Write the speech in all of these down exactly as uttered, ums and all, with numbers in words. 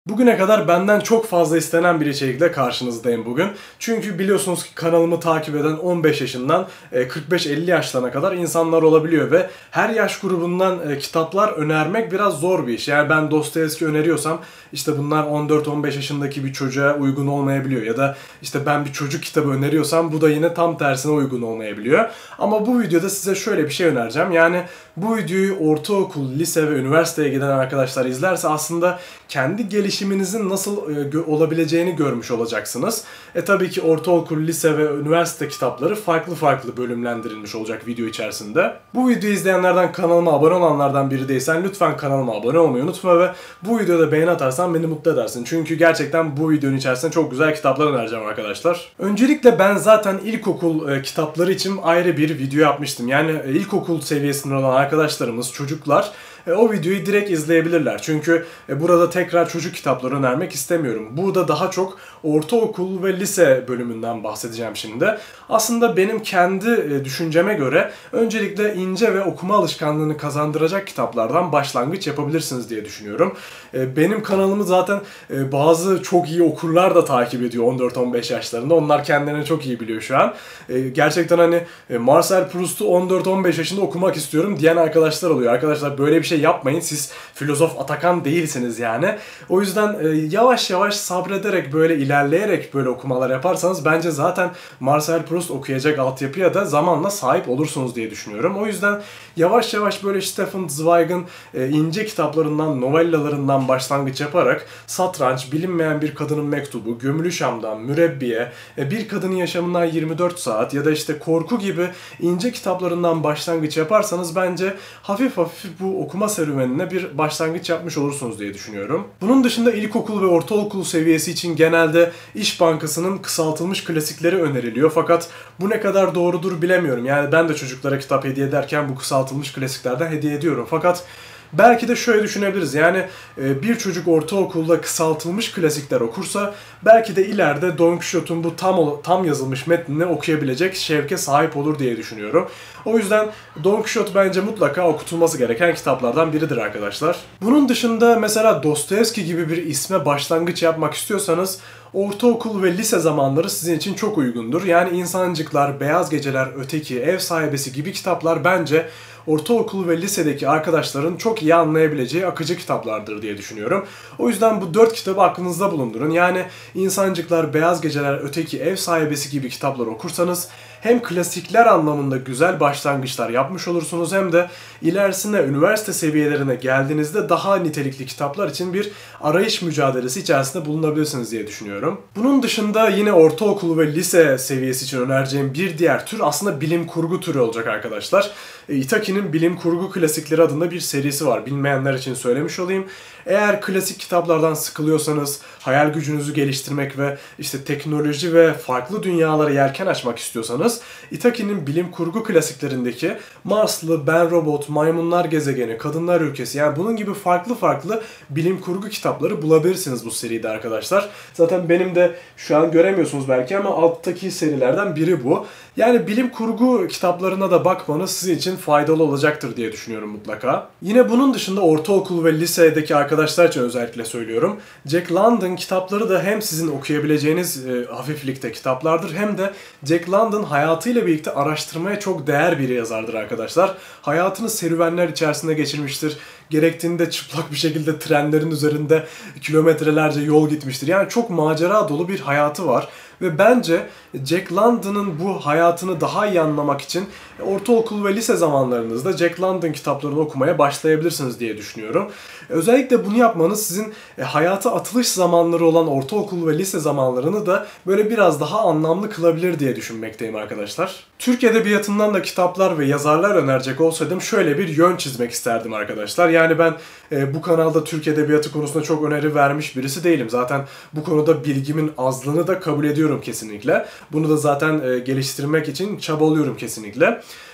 Bugüne kadar benden çok fazla istenen bir içerikle karşınızdayım bugün. Çünkü biliyorsunuz ki kanalımı takip eden on beş yaşından kırk beş elli yaşlarına kadar insanlar olabiliyor ve her yaş grubundan kitaplar önermek biraz zor bir iş. Yani ben Dostoyevski öneriyorsam işte bunlar on dört on beş yaşındaki bir çocuğa uygun olmayabiliyor. Ya da işte ben bir çocuk kitabı öneriyorsam bu da yine tam tersine uygun olmayabiliyor. Ama bu videoda size şöyle bir şey önereceğim. Yani bu videoyu ortaokul, lise ve üniversiteye giden arkadaşlar izlerse aslında kendi gelişiminizin nasıl e, olabileceğini görmüş olacaksınız. E tabii ki ortaokul, lise ve üniversite kitapları farklı farklı bölümlendirilmiş olacak video içerisinde. Bu videoyu izleyenlerden kanalıma abone olanlardan biri değilsen lütfen kanalıma abone olmayı unutma ve bu videoda beğeni atarsan beni mutlu edersin. Çünkü gerçekten bu videonun içerisinde çok güzel kitaplar önereceğim arkadaşlar. Öncelikle ben zaten ilkokul e, kitapları için ayrı bir video yapmıştım. Yani e, ilkokul seviyesinde olan arkadaşlarımız, çocuklar E, o videoyu direkt izleyebilirler. Çünkü e, burada tekrar çocuk kitapları önermek istemiyorum. Burada daha çok ortaokul ve lise bölümünden bahsedeceğim şimdi. Aslında benim kendi e, düşünceme göre öncelikle ince ve okuma alışkanlığını kazandıracak kitaplardan başlangıç yapabilirsiniz diye düşünüyorum. E, benim kanalımı zaten e, bazı çok iyi okurlar da takip ediyor on dört on beş yaşlarında. Onlar kendilerini çok iyi biliyor şu an. E, gerçekten hani e, Marcel Proust'u on dört on beş yaşında okumak istiyorum diyen arkadaşlar oluyor. Arkadaşlar böyle bir şey yapmayın. Siz filozof Atakan değilsiniz yani. O yüzden e, yavaş yavaş sabrederek böyle ilerleyerek böyle okumalar yaparsanız bence zaten Marcel Proust okuyacak altyapıya da zamanla sahip olursunuz diye düşünüyorum. O yüzden yavaş yavaş böyle Stefan Zweig'ın e, ince kitaplarından, novellalarından başlangıç yaparak Satranç, Bilinmeyen Bir Kadının Mektubu, Gömülü Şam'dan Mürebbiye, e, Bir Kadının Yaşamından yirmi dört saat ya da işte Korku gibi ince kitaplarından başlangıç yaparsanız bence hafif hafif bu okuma serüvenine bir başlangıç yapmış olursunuz diye düşünüyorum. Bunun dışında ilkokul ve ortaokul seviyesi için genelde İş Bankası'nın kısaltılmış klasikleri öneriliyor. Fakat bu ne kadar doğrudur bilemiyorum. Yani ben de çocuklara kitap hediye ederken bu kısaltılmış klasiklerden hediye ediyorum. Fakat belki de şöyle düşünebiliriz. Yani bir çocuk ortaokulda kısaltılmış klasikler okursa belki de ileride Don Quixote'un bu tam tam yazılmış metnini okuyabilecek şevke sahip olur diye düşünüyorum. O yüzden Don Quixote bence mutlaka okutulması gereken kitaplardan biridir arkadaşlar. Bunun dışında mesela Dostoyevski gibi bir isme başlangıç yapmak istiyorsanız ortaokul ve lise zamanları sizin için çok uygundur. Yani İnsancıklar, Beyaz Geceler, Öteki, Ev Sahibesi gibi kitaplar bence ortaokul ve lisedeki arkadaşların çok iyi anlayabileceği akıcı kitaplardır diye düşünüyorum. O yüzden bu dört kitabı aklınızda bulundurun. Yani İnsancıklar, Beyaz Geceler, Öteki, Ev Sahibesi gibi kitaplar okursanız hem klasikler anlamında güzel başlangıçlar yapmış olursunuz hem de ilerisinde üniversite seviyelerine geldiğinizde daha nitelikli kitaplar için bir arayış mücadelesi içerisinde bulunabilirsiniz diye düşünüyorum. Bunun dışında yine ortaokul ve lise seviyesi için önereceğim bir diğer tür aslında bilim kurgu türü olacak arkadaşlar. Itaki'nin Bilim Kurgu Klasikleri adında bir serisi var. Bilmeyenler için söylemiş olayım. Eğer klasik kitaplardan sıkılıyorsanız, hayal gücünüzü geliştirmek ve işte teknoloji ve farklı dünyalara yelken açmak istiyorsanız Itaki'nin bilim kurgu klasiklerindeki Marslı, Ben Robot, Maymunlar Gezegeni, Kadınlar Ülkesi yani bunun gibi farklı farklı bilim kurgu kitapları bulabilirsiniz bu seride arkadaşlar. Zaten benim de şu an göremiyorsunuz belki ama alttaki serilerden biri bu. Yani bilim kurgu kitaplarına da bakmanız sizin için faydalı olacaktır diye düşünüyorum mutlaka. Yine bunun dışında ortaokul ve lisedeki arkadaşlar için özellikle söylüyorum. Jack London kitapları da hem sizin okuyabileceğiniz e, hafiflikte kitaplardır hem de Jack London hayatıyla birlikte araştırmaya çok değer bir yazardır arkadaşlar. Hayatını serüvenler içerisinde geçirmiştir. Gerektiğinde çıplak bir şekilde trenlerin üzerinde kilometrelerce yol gitmiştir. Yani çok macera dolu bir hayatı var. Ve bence Jack London'ın bu hayatını daha iyi anlamak için ortaokul ve lise zamanlarınızda Jack London kitaplarını okumaya başlayabilirsiniz diye düşünüyorum. Özellikle bunu yapmanız sizin hayata atılış zamanları olan ortaokul ve lise zamanlarını da böyle biraz daha anlamlı kılabilir diye düşünmekteyim arkadaşlar. Türk Edebiyatı'ndan da kitaplar ve yazarlar önerecek olsaydım şöyle bir yön çizmek isterdim arkadaşlar. Yani ben e, bu kanalda Türk Edebiyatı konusunda çok öneri vermiş birisi değilim. Zaten bu konuda bilgimin azlığını da kabul ediyorum kesinlikle. Bunu da zaten e, geliştirmek için çabalıyorum kesinlikle.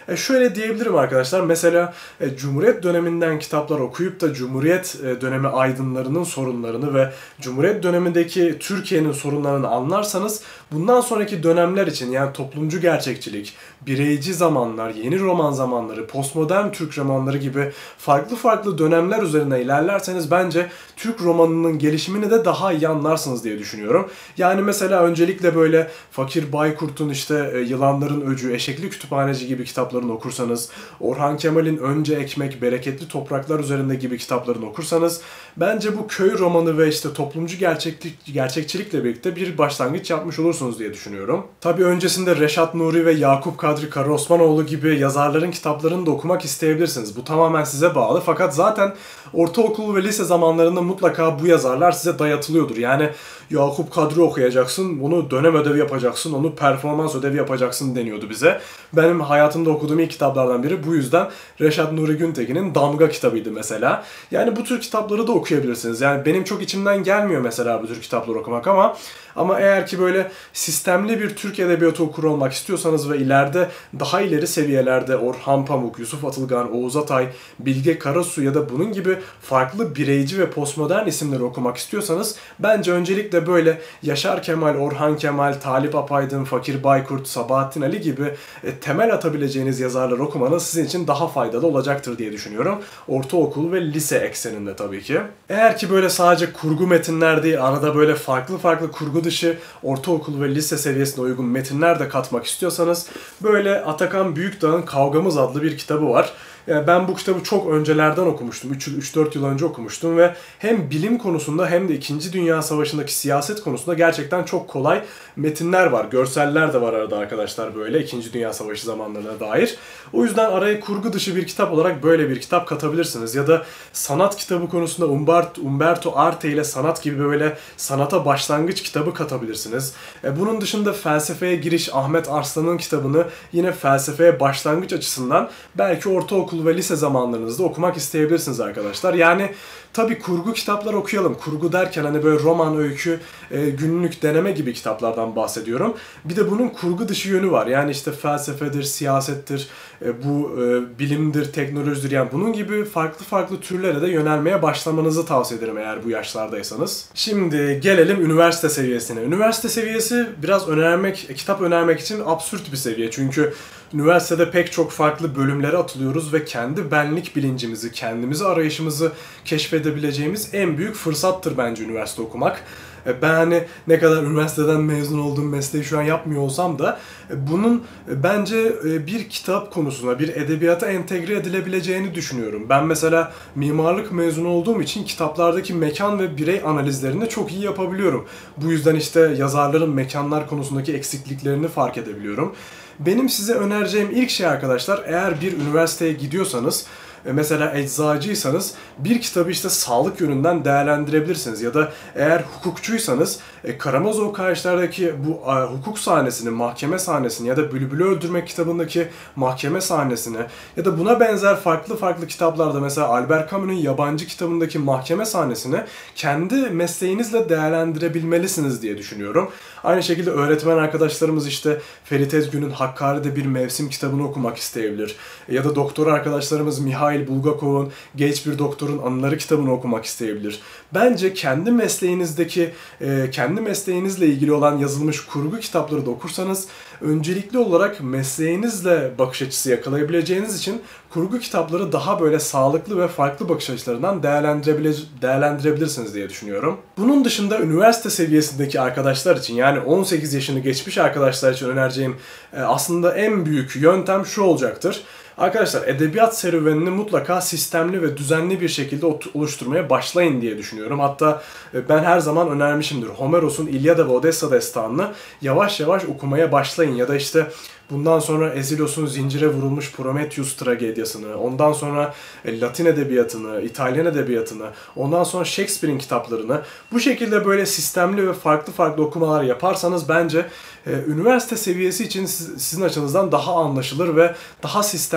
E şöyle diyebilirim arkadaşlar, mesela e, Cumhuriyet döneminden kitaplar okuyup da Cumhuriyet e, dönemi aydınlarının sorunlarını ve Cumhuriyet dönemindeki Türkiye'nin sorunlarını anlarsanız bundan sonraki dönemler için, yani toplumcu gerçekçilik, bireyci zamanlar, yeni roman zamanları, postmodern Türk romanları gibi farklı farklı dönemler üzerine ilerlerseniz bence Türk romanının gelişimini de daha iyi anlarsınız diye düşünüyorum. Yani mesela öncelikle böyle Fakir Baykurt'un işte e, Yılanların Öcü, Eşekli Kütüphaneci gibi kitaplarını okursanız, Orhan Kemal'in Önce Ekmek, Bereketli Topraklar Üzerinde gibi kitaplarını okursanız bence bu köy romanı ve işte toplumcu gerçeklik, gerçekçilikle birlikte bir başlangıç yapmış olursunuz diye düşünüyorum. Tabii öncesinde Reşat Nuri ve Yakup Kadri Karaosmanoğlu gibi yazarların kitaplarını da okumak isteyebilirsiniz. Bu tamamen size bağlı, fakat zaten ortaokul ve lise zamanlarında mutlaka bu yazarlar size dayatılıyordur. Yani Yakup Kadri okuyacaksın, bunu dönem ödevi yapacaksın, onu performans ödevi yapacaksın deniyordu bize. Benim hayatımda okuduğum ilk kitaplardan biri bu yüzden Reşat Nuri Güntekin'in Damga kitabıydı mesela. Yani bu tür kitapları da okuyabilirsiniz. Yani benim çok içimden gelmiyor mesela bu tür kitapları okumak, ama ama eğer ki böyle sistemli bir Türk edebiyatı okuru olmak istiyorsanız ve ileride daha ileri seviyelerde Orhan Pamuk, Yusuf Atılgan, Oğuz Atay, Bilge Karasu ya da bunun gibi farklı bireyci ve postmodern isimleri okumak istiyorsanız bence öncelikle böyle Yaşar Kemal, Orhan Kemal, Talip Apaydın, Fakir Baykurt, Sabahattin Ali gibi e, temel atabileceğiniz yazarlar okumanız sizin için daha faydalı olacaktır diye düşünüyorum. Ortaokul ve lise ekseninde tabii ki. Eğer ki böyle sadece kurgu metinler değil, arada böyle farklı farklı kurgu dışı ortaokul ve lise seviyesine uygun metinler de katmak istiyorsanız böyle Atakan Büyükdağ'ın Kavgamız adlı bir kitabı var. Yani ben bu kitabı çok öncelerden okumuştum. üç dört yıl önce okumuştum ve hem bilim konusunda hem de İkinci Dünya Savaşı'ndaki siyaset konusunda gerçekten çok kolay metinler var. Görseller de var arada arkadaşlar böyle İkinci Dünya Savaşı zamanlarına dair. O yüzden araya kurgu dışı bir kitap olarak böyle bir kitap katabilirsiniz. Ya da sanat kitabı konusunda Umberto, Umberto Arte ile Sanat gibi böyle sanata başlangıç kitabı katabilirsiniz. E bunun dışında felsefeye giriş Ahmet Arslan'ın kitabını yine felsefeye başlangıç açısından belki ortaokul ve lise zamanlarınızda okumak isteyebilirsiniz arkadaşlar. Yani tabii kurgu kitaplar okuyalım. Kurgu derken hani böyle roman, öykü, e, günlük deneme gibi kitaplardan bahsediyorum. Bir de bunun kurgu dışı yönü var. Yani işte felsefedir, siyasettir, e, bu e, bilimdir, teknolojidir. Yani bunun gibi farklı farklı türlere de yönelmeye başlamanızı tavsiye ederim eğer bu yaşlardaysanız. Şimdi gelelim üniversite seviyesine. Üniversite seviyesi biraz önermek, kitap önermek için absürt bir seviye. Çünkü üniversitede pek çok farklı bölümlere atılıyoruz ve kendi benlik bilincimizi, kendimizi arayışımızı keşfedebileceğimiz en büyük fırsattır bence üniversite okumak. Ben hani ne kadar üniversiteden mezun olduğum mesleği şu an yapmıyor olsam da bunun bence bir kitap konusuna, bir edebiyata entegre edilebileceğini düşünüyorum. Ben mesela mimarlık mezunu olduğum için kitaplardaki mekan ve birey analizlerini çok iyi yapabiliyorum. Bu yüzden işte yazarların mekanlar konusundaki eksikliklerini fark edebiliyorum. Benim size önereceğim ilk şey arkadaşlar, eğer bir üniversiteye gidiyorsanız, mesela eczacıysanız bir kitabı işte sağlık yönünden değerlendirebilirsiniz. Ya da eğer hukukçuysanız Karamazov Kardeşler'deki bu a, hukuk sahnesini, mahkeme sahnesini ya da Bülbül'ü Öldürmek kitabındaki mahkeme sahnesini ya da buna benzer farklı farklı kitaplarda mesela Albert Camus'un Yabancı kitabındaki mahkeme sahnesini kendi mesleğinizle değerlendirebilmelisiniz diye düşünüyorum. Aynı şekilde öğretmen arkadaşlarımız işte Ferit Ezgün'ün Hakkari'de Bir Mevsim kitabını okumak isteyebilir. Ya da doktor arkadaşlarımız Mihail Bulgakov'un Genç Bir Doktorun Anıları kitabını okumak isteyebilir. Bence kendi mesleğinizdeki, kendi mesleğinizle ilgili olan yazılmış kurgu kitapları da okursanız öncelikli olarak mesleğinizle bakış açısı yakalayabileceğiniz için kurgu kitapları daha böyle sağlıklı ve farklı bakış açılarından değerlendirebilir, değerlendirebilirsiniz diye düşünüyorum. Bunun dışında üniversite seviyesindeki arkadaşlar için, yani on sekiz yaşını geçmiş arkadaşlar için önereceğim aslında en büyük yöntem şu olacaktır. Arkadaşlar edebiyat serüvenini mutlaka sistemli ve düzenli bir şekilde oluşturmaya başlayın diye düşünüyorum. Hatta ben her zaman önermişimdir. Homeros'un İlyada ve Odessa destanını yavaş yavaş okumaya başlayın. Ya da işte bundan sonra Ezilos'un Zincire Vurulmuş Prometheus tragedyasını, ondan sonra Latin edebiyatını, İtalyan edebiyatını, ondan sonra Shakespeare'in kitaplarını bu şekilde böyle sistemli ve farklı farklı okumalar yaparsanız bence e, üniversite seviyesi için siz, sizin açınızdan daha anlaşılır ve daha sistemli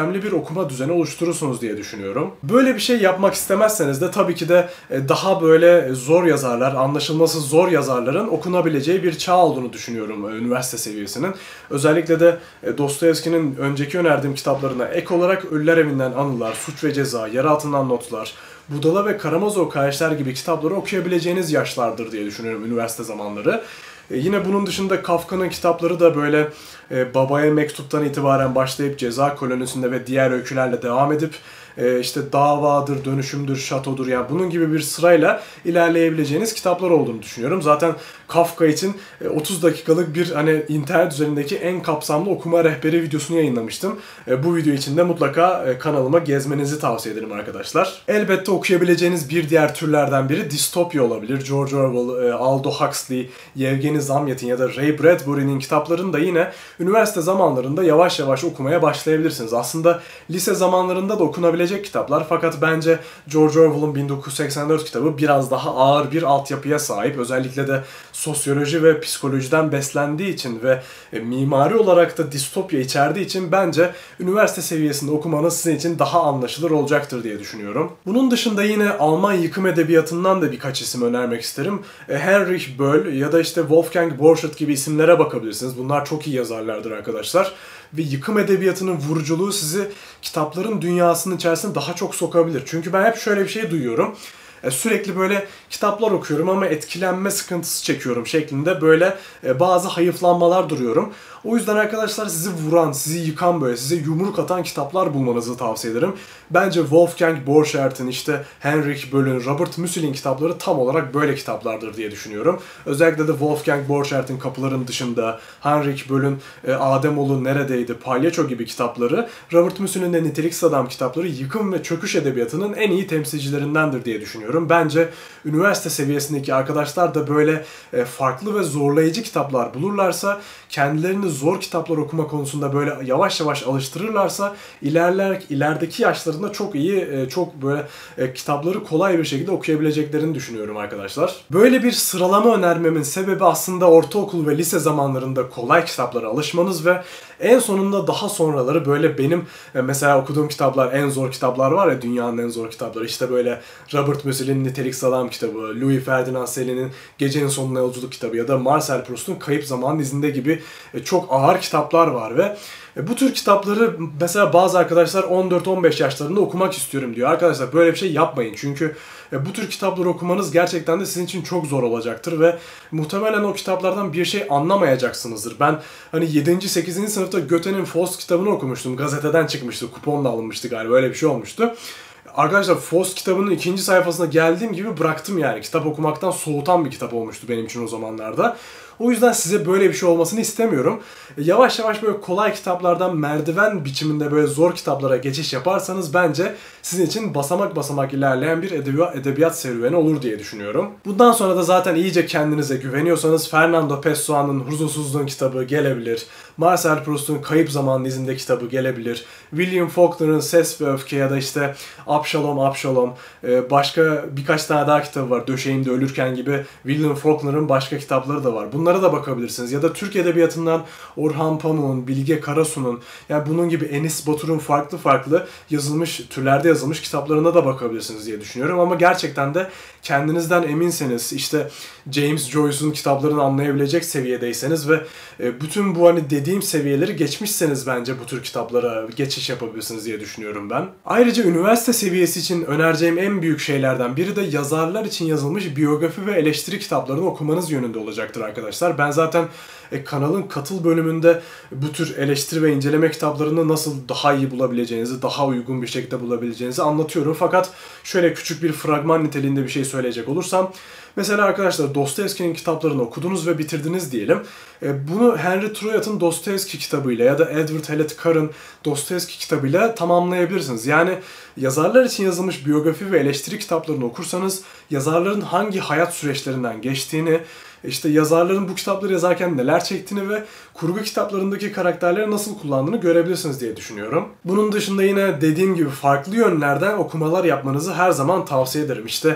düzenli bir okuma düzeni oluşturursunuz diye düşünüyorum. Böyle bir şey yapmak istemezseniz de tabii ki de daha böyle zor yazarlar, anlaşılması zor yazarların okunabileceği bir çağ olduğunu düşünüyorum üniversite seviyesinin. Özellikle de Dostoyevski'nin önceki önerdiğim kitaplarına ek olarak Ölüler Evinden Anılar, Suç ve Ceza, Yer Altından Notlar, Budala ve Karamazov Kardeşler gibi kitapları okuyabileceğiniz yaşlardır diye düşünüyorum üniversite zamanları. E yine bunun dışında Kafka'nın kitapları da böyle e, Babaya Mektup'tan itibaren başlayıp Ceza Kolonisi'nde ve diğer öykülerle devam edip e, işte Davadır, Dönüşümdür, Şatodur, yani bunun gibi bir sırayla ilerleyebileceğiniz kitaplar olduğunu düşünüyorum. Zaten Kafka için e, otuz dakikalık bir hani internet üzerindeki en kapsamlı okuma rehberi videosunu yayınlamıştım. E, bu video için de mutlaka e, kanalıma gezmenizi tavsiye ederim arkadaşlar. Elbette okuyabileceğiniz bir diğer türlerden biri distopya olabilir. George Orwell, e, Aldo Huxley, Yevgeny Zamyatin ya da Ray Bradbury'nin kitaplarını da yine üniversite zamanlarında yavaş yavaş okumaya başlayabilirsiniz. Aslında lise zamanlarında da okunabilecek kitaplar, fakat bence George Orwell'ın bin dokuz yüz seksen dört kitabı biraz daha ağır bir altyapıya sahip. Özellikle de sosyoloji ve psikolojiden beslendiği için ve e, mimari olarak da distopya içerdiği için bence üniversite seviyesinde okumanız sizin için daha anlaşılır olacaktır diye düşünüyorum. Bunun dışında yine Alman yıkım edebiyatından da birkaç isim önermek isterim. E, Heinrich Böll ya da işte Wolfgang Borchardt gibi isimlere bakabilirsiniz. Bunlar çok iyi yazarlardır arkadaşlar. Ve yıkım edebiyatının vuruculuğu sizi kitapların dünyasının içerisine daha çok sokabilir. Çünkü ben hep şöyle bir şey duyuyorum. Sürekli böyle kitaplar okuyorum ama etkilenme sıkıntısı çekiyorum şeklinde böyle bazı hayıflanmalar duruyorum. O yüzden arkadaşlar sizi vuran, sizi yıkan, böyle size yumruk atan kitaplar bulmanızı tavsiye ederim. Bence Wolfgang Borchardt'ın, işte Heinrich Böll'ün, Robert Musil'in kitapları tam olarak böyle kitaplardır diye düşünüyorum. Özellikle de Wolfgang Borchardt'ın Kapıların Dışında, Heinrich Böll'ün Ademoğlu Neredeydi, Palyaço gibi kitapları, Robert Musil'in de Niteliksiz Adam kitapları yıkım ve çöküş edebiyatının en iyi temsilcilerindendir diye düşünüyorum. Bence üniversite seviyesindeki arkadaşlar da böyle farklı ve zorlayıcı kitaplar bulurlarsa, kendilerini zor kitaplar okuma konusunda böyle yavaş yavaş alıştırırlarsa ilerler ilerideki yaşlarında çok iyi, çok böyle kitapları kolay bir şekilde okuyabileceklerini düşünüyorum arkadaşlar. Böyle bir sıralama önermemin sebebi aslında ortaokul ve lise zamanlarında kolay kitaplara alışmanız ve en sonunda daha sonraları böyle benim mesela okuduğum kitaplar, en zor kitaplar var ya, dünyanın en zor kitapları, işte böyle Robert Musil'in Niteliksiz Adam kitabı, Louis Ferdinand Céline'in Gecenin Sonuna Yolculuk kitabı ya da Marcel Proust'un Kayıp Zaman izinde gibi çok ağır kitaplar var ve bu tür kitapları mesela bazı arkadaşlar on dört on beş yaşlarında okumak istiyorum diyor. Arkadaşlar böyle bir şey yapmayın. Çünkü bu tür kitapları okumanız gerçekten de sizin için çok zor olacaktır ve muhtemelen o kitaplardan bir şey anlamayacaksınızdır. Ben hani yedinci sekizinci sınıfta Goethe'nin Faust kitabını okumuştum. Gazeteden çıkmıştı. Kuponla alınmıştı galiba. Öyle bir şey olmuştu. Arkadaşlar Faust kitabının ikinci sayfasına geldiğim gibi bıraktım yani. Kitap okumaktan soğutan bir kitap olmuştu benim için o zamanlarda. O yüzden size böyle bir şey olmasını istemiyorum. Yavaş yavaş böyle kolay kitaplardan merdiven biçiminde böyle zor kitaplara geçiş yaparsanız bence sizin için basamak basamak ilerleyen bir edebiyat, edebiyat serüveni olur diye düşünüyorum. Bundan sonra da zaten iyice kendinize güveniyorsanız Fernando Pessoa'nın Huzursuzluğun kitabı gelebilir. Marcel Proust'un Kayıp Zaman izinde kitabı gelebilir. William Faulkner'ın Ses ve Öfke ya da işte Abşalom Abşalom. Başka birkaç tane daha kitabı var. Döşeğimde Ölürken gibi William Faulkner'ın başka kitapları da var. Bunlara da bakabilirsiniz. Ya da Türk Edebiyatı'ndan Orhan Pamuk'un, Bilge Karasu'nun, yani bunun gibi Enis Batur'un farklı farklı yazılmış, türlerde yazılmış kitaplarına da bakabilirsiniz diye düşünüyorum. Ama gerçekten de kendinizden eminseniz, işte James Joyce'un kitaplarını anlayabilecek seviyedeyseniz ve bütün bu hani dediğim seviyeleri geçmişseniz bence bu tür kitaplara geçiş yapabilirsiniz diye düşünüyorum ben. Ayrıca üniversite seviyesi için önereceğim en büyük şeylerden biri de yazarlar için yazılmış biyografi ve eleştiri kitaplarını okumanız yönünde olacaktır arkadaşlar. Ben zaten e, kanalın katıl bölümünde bu tür eleştiri ve inceleme kitaplarını nasıl daha iyi bulabileceğinizi, daha uygun bir şekilde bulabileceğinizi anlatıyorum. Fakat şöyle küçük bir fragman niteliğinde bir şey söyleyecek olursam, mesela arkadaşlar Dostoyevski'nin kitaplarını okudunuz ve bitirdiniz diyelim. E, bunu Henry Troyat'ın Dostoyevski kitabıyla ya da Edward Hallett Carr'ın Dostoyevski kitabıyla tamamlayabilirsiniz. Yani yazarlar için yazılmış biyografi ve eleştiri kitaplarını okursanız yazarların hangi hayat süreçlerinden geçtiğini, İşte yazarların bu kitapları yazarken neler çektiğini ve kurgu kitaplarındaki karakterleri nasıl kullandığını görebilirsiniz diye düşünüyorum. Bunun dışında yine dediğim gibi farklı yönlerden okumalar yapmanızı her zaman tavsiye ederim. İşte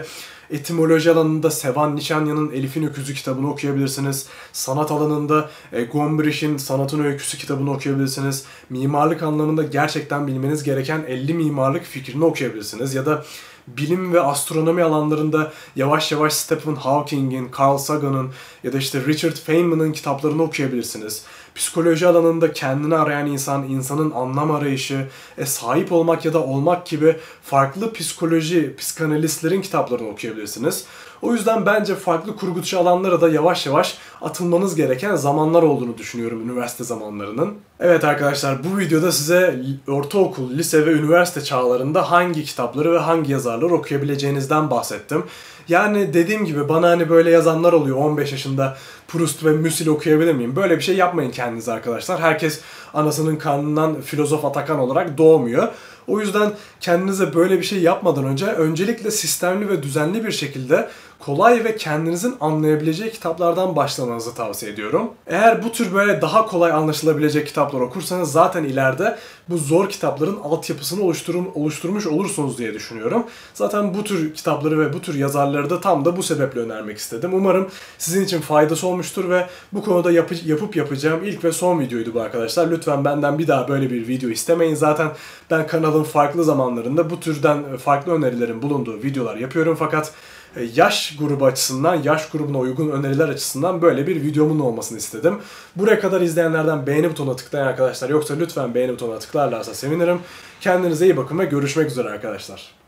Etimoloji alanında Sevan Nişanyan'ın Elif'in Öküzü kitabını okuyabilirsiniz. Sanat alanında e, Gombrich'in Sanatın Öyküsü kitabını okuyabilirsiniz. Mimarlık anlamında gerçekten bilmeniz gereken elli mimarlık fikrini okuyabilirsiniz. Ya da bilim ve astronomi alanlarında yavaş yavaş Stephen Hawking'in, Carl Sagan'ın ya da işte Richard Feynman'ın kitaplarını okuyabilirsiniz. Psikoloji alanında kendini arayan insan, insanın anlam arayışı, e, sahip olmak ya da olmak gibi farklı psikoloji, psikanalistlerin kitaplarını okuyabilirsiniz. O yüzden bence farklı kurgucu alanlara da yavaş yavaş atılmanız gereken zamanlar olduğunu düşünüyorum üniversite zamanlarının. Evet arkadaşlar, bu videoda size ortaokul, lise ve üniversite çağlarında hangi kitapları ve hangi yazarları okuyabileceğinizden bahsettim. Yani dediğim gibi bana hani böyle yazanlar oluyor on beş yaşında Proust ve Musil okuyabilir miyim? Böyle bir şey yapmayın kendinize arkadaşlar. Herkes anasının karnından filozof Atakan olarak doğmuyor. O yüzden kendinize böyle bir şey yapmadan önce öncelikle sistemli ve düzenli bir şekilde kolay ve kendinizin anlayabileceği kitaplardan başlamanızı tavsiye ediyorum. Eğer bu tür böyle daha kolay anlaşılabilecek kitaplar okursanız zaten ileride bu zor kitapların altyapısını oluşturum, oluşturmuş olursunuz diye düşünüyorum. Zaten bu tür kitapları ve bu tür yazarları da tam da bu sebeple önermek istedim. Umarım sizin için faydası olmuştur ve bu konuda yapı, yapıp yapacağım ilk ve son videoydu bu arkadaşlar. Lütfen benden bir daha böyle bir video istemeyin. Zaten ben kanalın farklı zamanlarında bu türden farklı önerilerin bulunduğu videolar yapıyorum, fakat yaş grubu açısından, yaş grubuna uygun öneriler açısından böyle bir videomun olmasını istedim. Buraya kadar izleyenlerden beğeni butonuna tıklayan arkadaşlar yoksa lütfen beğeni butonuna tıklarlarsa sevinirim. Kendinize iyi bakın ve görüşmek üzere arkadaşlar.